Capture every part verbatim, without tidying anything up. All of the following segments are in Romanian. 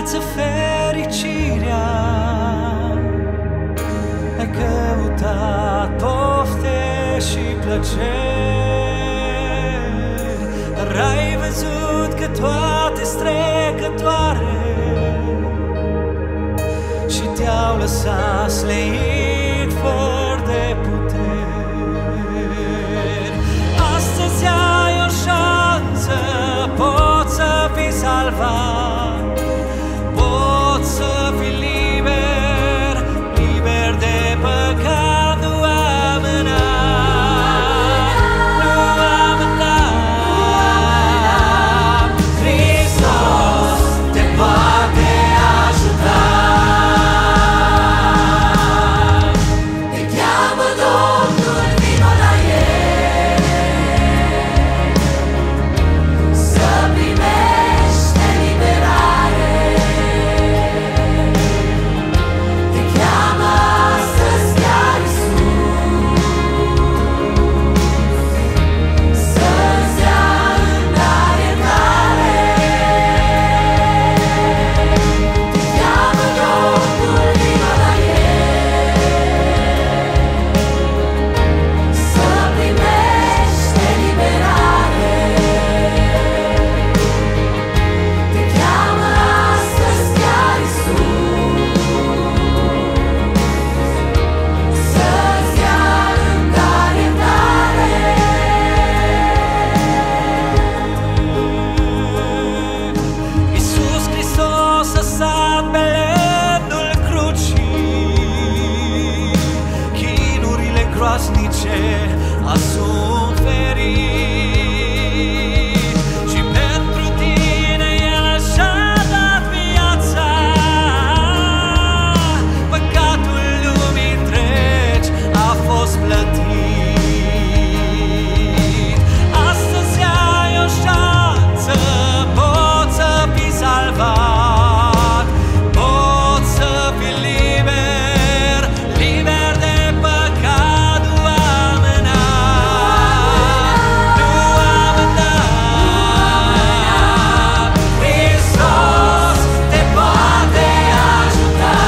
viață fericirea, ai căutat pofte și plăceri, dar ai văzut că toate-s trecătoare și te-au lăsat sleit fără de puteri. Astăzi ai o șansă, poți să fii salvat, poți să fii liber, liber de păcat. Nu amâna, nu amâna. Hristos te poate ajuta. Te cheamă Domnul, vino la El, să primești eliberare. Te cheamă astăzi chiar Iisus, să-ți dea în dar iertare. Te cheamă Domnul, vino la El, să primești eliberare. Te cheamă astăzi chiar Iisus, să-ți dea în dar iertare. Iisus Hristos a stat pe lemnul crucii, chinurile groaznice a suferit, și pentru tine El și-a dat viața. Păcatul lumii întregi a fost plătit. Astăzi ai o șansă, poți să fii salvat, poți să fii liber, liber de păcat. Nu amâna, nu amâna. Hristos te poate ajuta.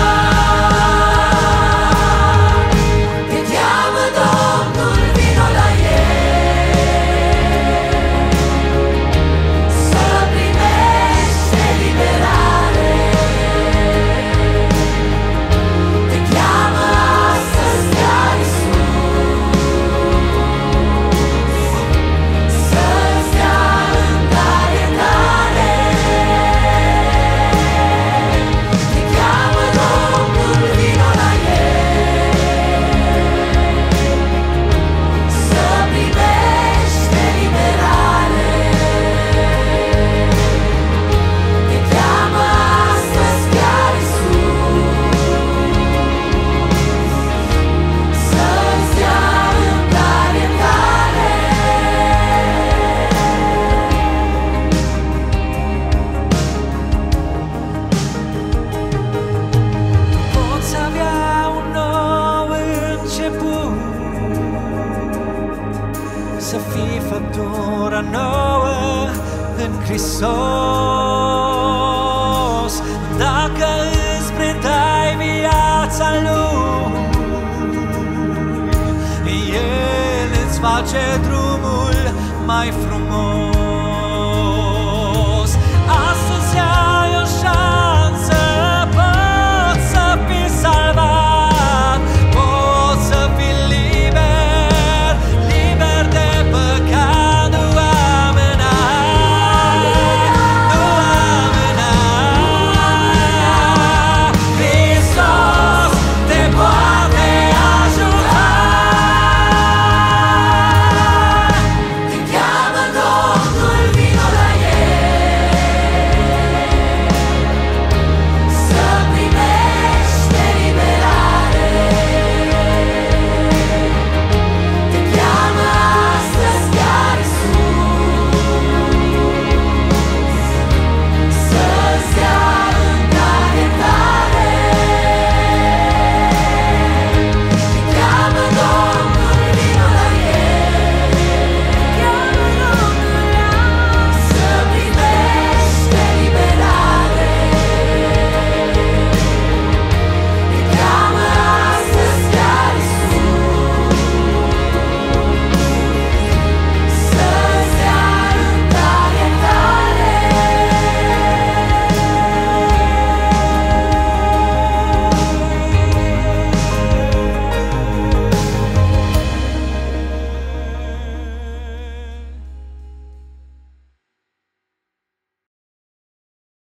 Te cheamă Domnul, vino la El, să primești eliberare. Te cheamă astăzi chiar Iisus, să-ți dea în dar iertare. Te cheamă Domnul, vino la El, să primești eliberare. Te cheamă astăzi chiar Iisus, să-ți dea în dar iertare. Poți avea un nou început, să fii făptură nouă în Hristos. Dacă îți predai viața Lui, El îți face drumul mai frumos.